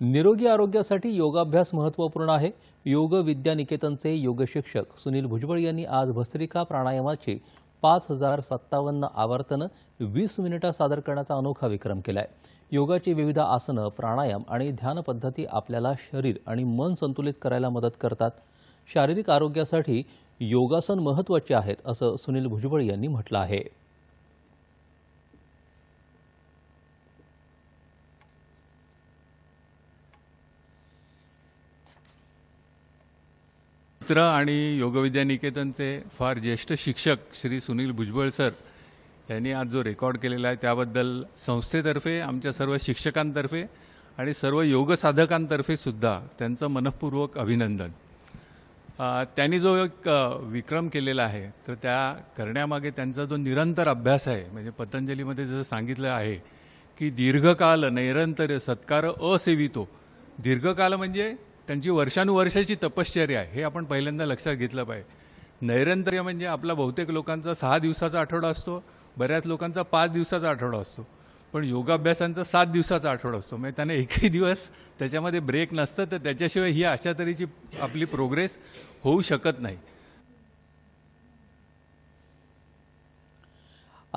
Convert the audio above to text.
निरोगी आरोग्यासाठी योगाभ्यास महत्त्वपूर्ण आहे। योग विद्या निकेतनचे योग शिक्षक सुनील भुजबळ यांनी आज भस्त्रिका प्राणायामाची 5057 आवर्तनं 20 मिनिटात सादर करण्याचा अनोखा विक्रम केलाय। योगाची विविध आसनं, प्राणायाम आणि ध्यान पद्धती आपल्याला शरीर आणि मन संतुलित करायला मदत करतात। शारीरिक आरोग्यासाठी योगासन महत्त्वाचे आहेत असं सुनील भुजबळ यांनी म्हटलं आहे। मित्र आणि योगविद्या निकेतनचे फार ज्येष्ठ शिक्षक श्री सुनील भुजबळ सर यांनी आज जो रेकॉर्ड केलेला आहे त्याबद्दल संस्थेतर्फे, आमच्या सर्व शिक्षकांतर्फे आणि सर्व योग साधकांतर्फे सुद्धा त्यांचं मनःपूर्वक अभिनंदन। त्यांनी जो एक विक्रम केलेला आहे तर त्या करण्यामागे त्यांचा जो निरंतर अभ्यास आहे, म्हणजे पतंजलीमध्ये जसं सांगितलं आहे की दीर्घकाल नैरंतर सत्कार असेवितो। दीर्घकाल म्हणजे त्यांची वर्षानुवर्षाची तपश्चर्या आहे, हे आपण पहिल्यांदा लक्षात घेतलं पाहिजे। नैरंतर्य म्हणजे आपला बहुतेक लोकांचा 6 दिवसाचा आठवडा असतो, बऱ्याच लोकांचा 5 दिवसाचा आठवडा असतो, पण योगाभ्यासांचा 7 दिवसाचा आठवडा असतो। म्हणजे त्याने एकही दिवस त्याच्यामध्ये ब्रेक नसतं, तर त्याच्याशिवाय ही अशा तऱ्हेची आपली प्रोग्रेस होऊ शकत नाही।